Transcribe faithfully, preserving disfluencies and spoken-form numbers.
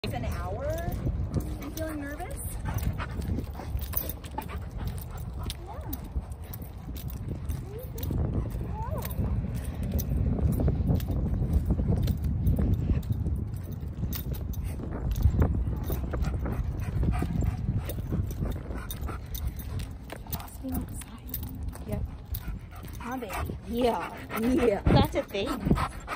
It's an hour? Are you feeling nervous? Yep. Huh, baby? Yeah. Yeah. That's a thing.